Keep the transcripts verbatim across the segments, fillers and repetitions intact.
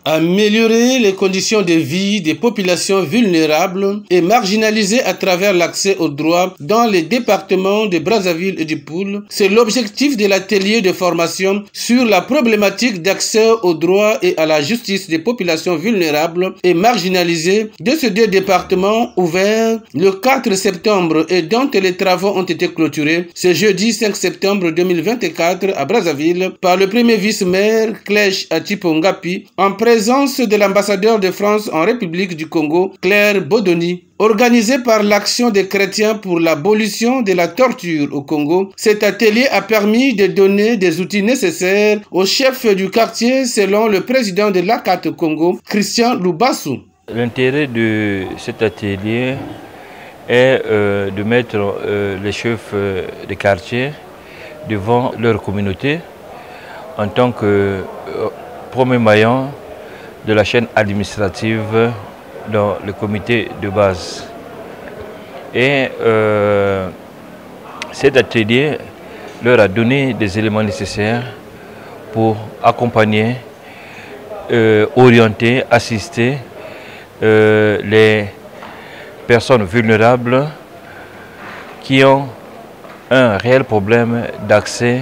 Améliorer les conditions de vie des populations vulnérables et marginalisées à travers l'accès aux droits dans les départements de Brazzaville et du Poul, c'est l'objectif de l'atelier de formation sur la problématique d'accès aux droits et à la justice des populations vulnérables et marginalisées de ces deux départements ouvert le quatre septembre et dont les travaux ont été clôturés ce jeudi cinq septembre deux mille vingt-quatre à Brazzaville par le premier vice-maire Clèche Atipongapi en présence de l'ambassadeur de France en République du Congo, Claire Bodoni. Organisé par l'Action des chrétiens pour l'abolition de la torture au Congo, cet atelier a permis de donner des outils nécessaires aux chefs du quartier selon le président de l'A C A T Congo, Christian Lubassou. L'intérêt de cet atelier est euh, de mettre euh, les chefs euh, de quartier devant leur communauté en tant que euh, premier maillon de la chaîne administrative dans le comité de base. Et euh, cet atelier leur a donné des éléments nécessaires pour accompagner, euh, orienter, assister euh, les personnes vulnérables qui ont un réel problème d'accès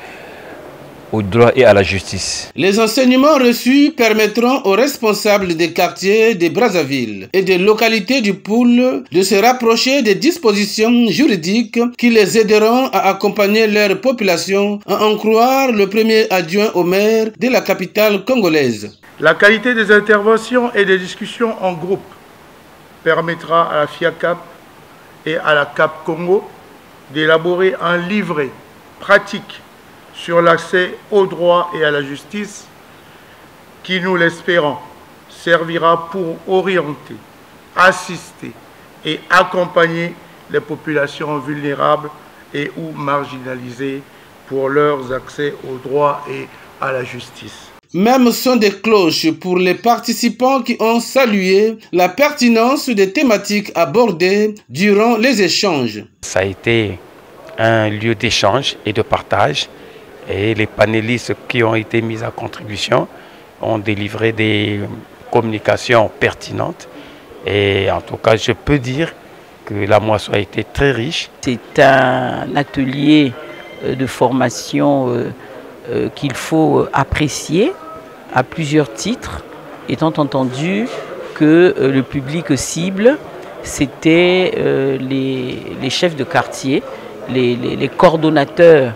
au droit et à la justice. Les enseignements reçus permettront aux responsables des quartiers de Brazzaville et des localités du Poul de se rapprocher des dispositions juridiques qui les aideront à accompagner leur population, à en croire le premier adjoint au maire de la capitale congolaise. La qualité des interventions et des discussions en groupe permettra à la FIACAP et à la C A P Congo d'élaborer un livret pratique sur l'accès au droit et à la justice qui, nous l'espérons, servira pour orienter, assister et accompagner les populations vulnérables et ou marginalisées pour leurs accès au droit et à la justice. Même son des cloches pour les participants qui ont salué la pertinence des thématiques abordées durant les échanges. Ça a été un lieu d'échange et de partage. Et les panélistes qui ont été mis à contribution ont délivré des communications pertinentes. Et en tout cas, je peux dire que la moisson a été très riche. C'est un atelier de formation qu'il faut apprécier à plusieurs titres, étant entendu que le public cible, c'était les, les chefs de quartier, les, les, les coordonnateurs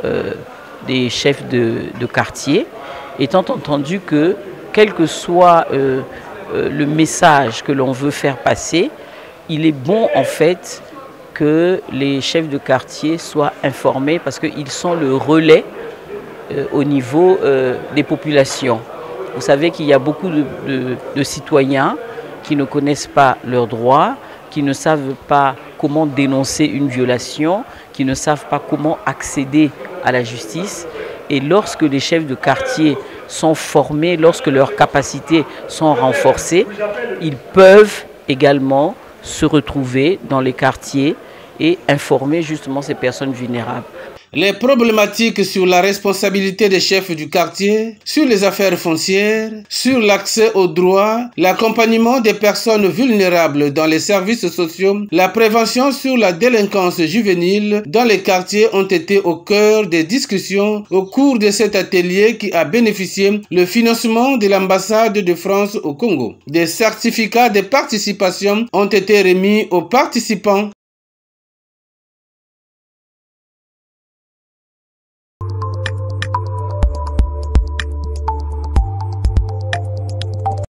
des chefs de, de quartier, étant entendu que, quel que soit euh, euh, le message que l'on veut faire passer, il est bon en fait que les chefs de quartier soient informés parce qu'ils sont le relais euh, au niveau euh, des populations. Vous savez qu'il y a beaucoup de, de, de citoyens qui ne connaissent pas leurs droits, qui ne savent pas comment dénoncer une violation, qui ne savent pas comment accéder à la justice. Et lorsque les chefs de quartier sont formés, lorsque leurs capacités sont renforcées, ils peuvent également se retrouver dans les quartiers et informer justement ces personnes vulnérables. Les problématiques sur la responsabilité des chefs du quartier, sur les affaires foncières, sur l'accès aux droits, l'accompagnement des personnes vulnérables dans les services sociaux, la prévention sur la délinquance juvénile dans les quartiers ont été au cœur des discussions au cours de cet atelier qui a bénéficié le financement de l'ambassade de France au Congo. Des certificats de participation ont été remis aux participants.